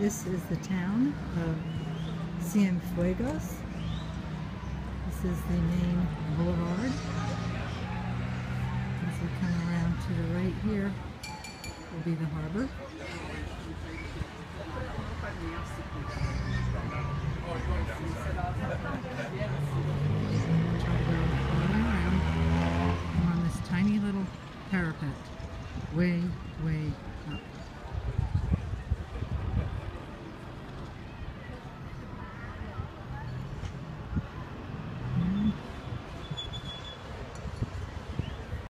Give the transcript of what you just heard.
This is the town of Cienfuegos. This is the main boulevard. As we come around to the right here will be the harbor. Try to go all the way around. I'm on this tiny little parapet, way up.